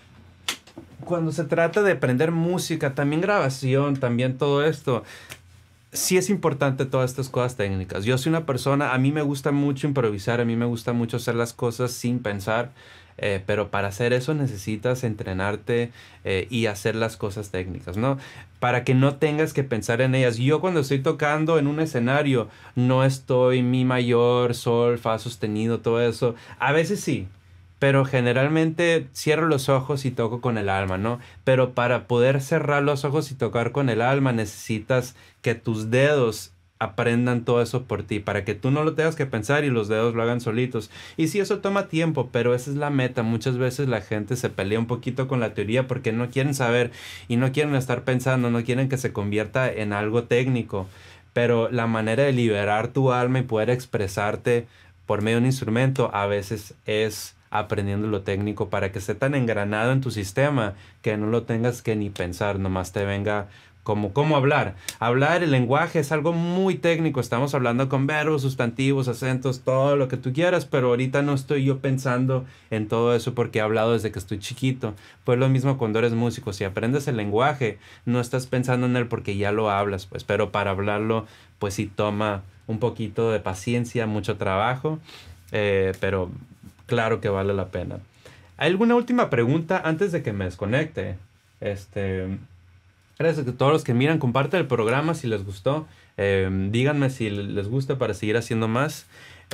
Cuando se trata de aprender música, también grabación, también todo esto, sí es importante todas estas cosas técnicas. Yo soy una persona, a mí me gusta mucho improvisar, a mí me gusta mucho hacer las cosas sin pensar, pero para hacer eso necesitas entrenarte y hacer las cosas técnicas, ¿no? Para que no tengas que pensar en ellas. Yo cuando estoy tocando en un escenario, no estoy mi mayor, sol, fa sostenido, todo eso. A veces sí. Pero generalmente cierro los ojos y toco con el alma, ¿no? Pero para poder cerrar los ojos y tocar con el alma necesitas que tus dedos aprendan todo eso por ti, para que tú no lo tengas que pensar y los dedos lo hagan solitos. Y sí, eso toma tiempo, pero esa es la meta. Muchas veces la gente se pelea un poquito con la teoría porque no quieren saber y no quieren estar pensando, no quieren que se convierta en algo técnico. Pero la manera de liberar tu alma y poder expresarte por medio de un instrumento a veces es aprendiendo lo técnico para que esté tan engranado en tu sistema que no lo tengas que ni pensar, nomás te venga como cómo hablar. Hablar, el lenguaje es algo muy técnico, estamos hablando con verbos, sustantivos, acentos, todo lo que tú quieras, pero ahorita no estoy yo pensando en todo eso porque he hablado desde que estoy chiquito. Pues lo mismo cuando eres músico, si aprendes el lenguaje, no estás pensando en él porque ya lo hablas, pues, pero para hablarlo, pues sí toma un poquito de paciencia, mucho trabajo, pero claro que vale la pena. ¿Hay alguna última pregunta antes de que me desconecte? Gracias a todos los que miran, compartan el programa si les gustó. Díganme si les gusta para seguir haciendo más.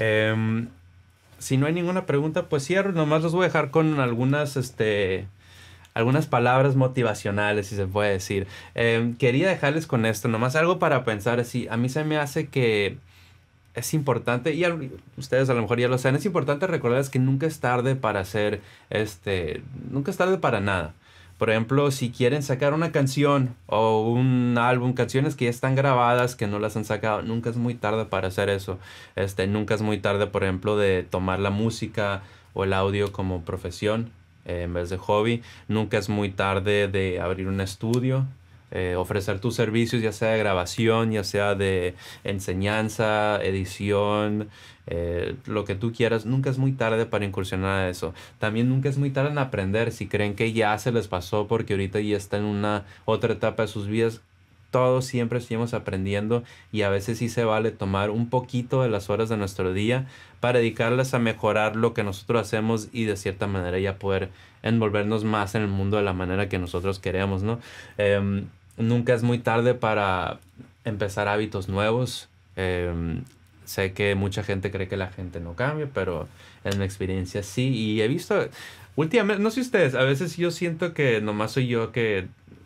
Si no hay ninguna pregunta, pues cierro. Nomás los voy a dejar con algunas palabras motivacionales, si se puede decir. Quería dejarles con esto, nomás algo para pensar así. A mí se me hace que es importante, y ustedes a lo mejor ya lo saben, es importante recordarles que nunca es tarde para hacer, nunca es tarde para nada. Por ejemplo, si quieren sacar una canción o un álbum, canciones que ya están grabadas, que no las han sacado, nunca es muy tarde para hacer eso. Nunca es muy tarde, por ejemplo, de tomar la música o el audio como profesión en vez de hobby. Nunca es muy tarde de abrir un estudio, ofrecer tus servicios, ya sea de grabación, ya sea de enseñanza, edición, lo que tú quieras. Nunca es muy tarde para incursionar a eso. También nunca es muy tarde en aprender. Si creen que ya se les pasó porque ahorita ya está en una otra etapa de sus vidas, todos siempre seguimos aprendiendo y a veces sí se vale tomar un poquito de las horas de nuestro día para dedicarlas a mejorar lo que nosotros hacemos y de cierta manera ya poder envolvernos más en el mundo de la manera que nosotros queremos, ¿no? Nunca es muy tarde para empezar hábitos nuevos. Sé que mucha gente cree que la gente no cambia, pero en mi experiencia sí. Y he visto, últimamente, no sé ustedes, a veces yo siento que nomás soy yo que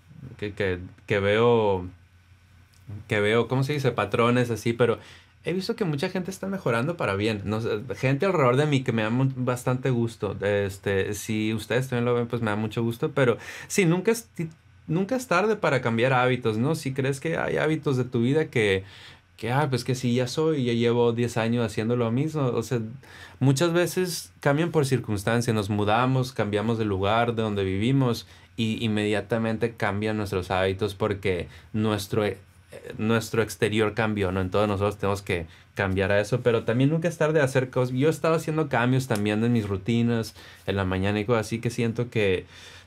veo, ¿cómo se dice? Patrones así, pero he visto que mucha gente está mejorando para bien. No sé, gente alrededor de mí que me da bastante gusto. Si ustedes también lo ven, pues me da mucho gusto, pero sí, nunca es tarde para cambiar hábitos, ¿no? Si crees que hay hábitos de tu vida pues que sí, ya llevo 10 años haciendo lo mismo. O sea, muchas veces cambian por circunstancias, nos mudamos, cambiamos de lugar de donde vivimos y inmediatamente cambian nuestros hábitos porque nuestro exterior cambió, ¿no? Entonces nosotros tenemos que cambiar a eso, pero también nunca es tarde de hacer cosas. Yo he estado haciendo cambios también en mis rutinas, en la mañana y cosas así, que siento que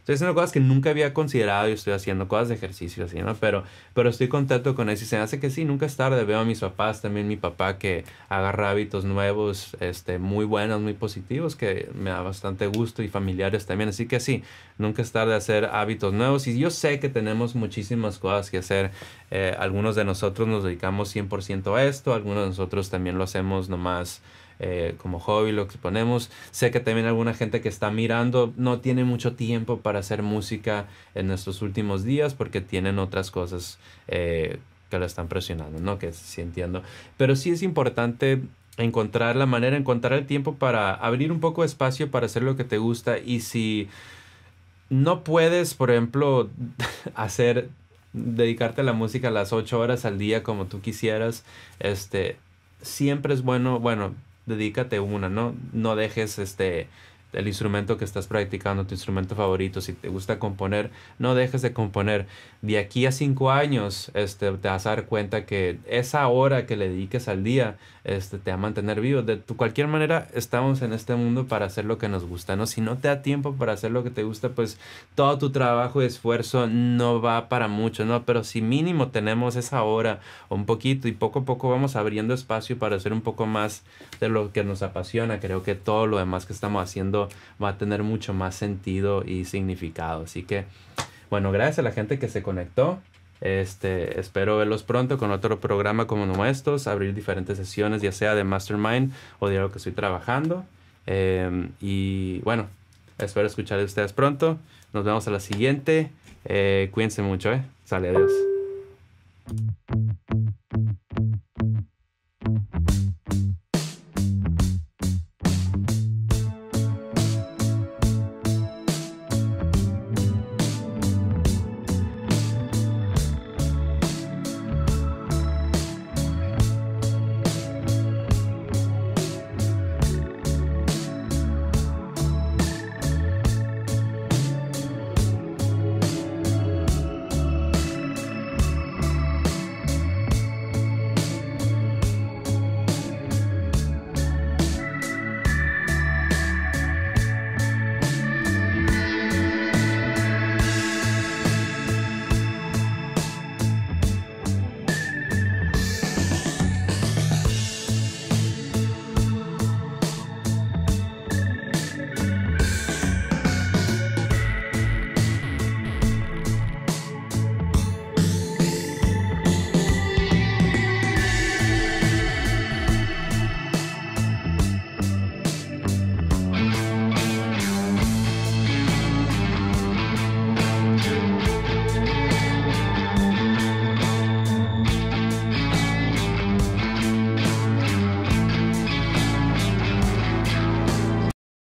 estoy haciendo cosas que nunca había considerado y estoy haciendo cosas de ejercicio así, ¿no? Pero estoy contento con eso y se me hace que sí, nunca es tarde. Veo a mis papás, también mi papá que agarra hábitos nuevos, muy buenos, muy positivos, que me da bastante gusto y familiares también. Así que sí, nunca es tarde hacer hábitos nuevos y yo sé que tenemos muchísimas cosas que hacer. Algunos de nosotros nos dedicamos 100% a esto, algunos de nosotros también lo hacemos nomás como hobby, lo que ponemos. Sé que también alguna gente que está mirando no tiene mucho tiempo para hacer música en estos últimos días porque tienen otras cosas que lo están presionando, ¿no? Que sí entiendo. Pero sí es importante encontrar la manera, encontrar el tiempo para abrir un poco de espacio para hacer lo que te gusta. Y si no puedes, por ejemplo, dedicarte a la música las 8 horas al día como tú quisieras, siempre es bueno, dedícate una, ¿no? No dejes el instrumento que estás practicando, tu instrumento favorito. Si te gusta componer, no dejes de componer. De aquí a 5 años, te vas a dar cuenta que esa hora que le dediques al día, te va a mantener vivo. De cualquier manera, estamos en este mundo para hacer lo que nos gusta, ¿no? Si no te da tiempo para hacer lo que te gusta, pues todo tu trabajo y esfuerzo no va para mucho, ¿no? Pero si mínimo tenemos esa hora o un poquito y poco a poco vamos abriendo espacio para hacer un poco más de lo que nos apasiona, creo que todo lo demás que estamos haciendo va a tener mucho más sentido y significado. Así que, bueno, gracias a la gente que se conectó. Espero verlos pronto con otro programa como estos, abrir diferentes sesiones, ya sea de Mastermind o de algo que estoy trabajando. Y bueno, espero escuchar de ustedes pronto. Nos vemos a la siguiente. Cuídense mucho, Sale, adiós.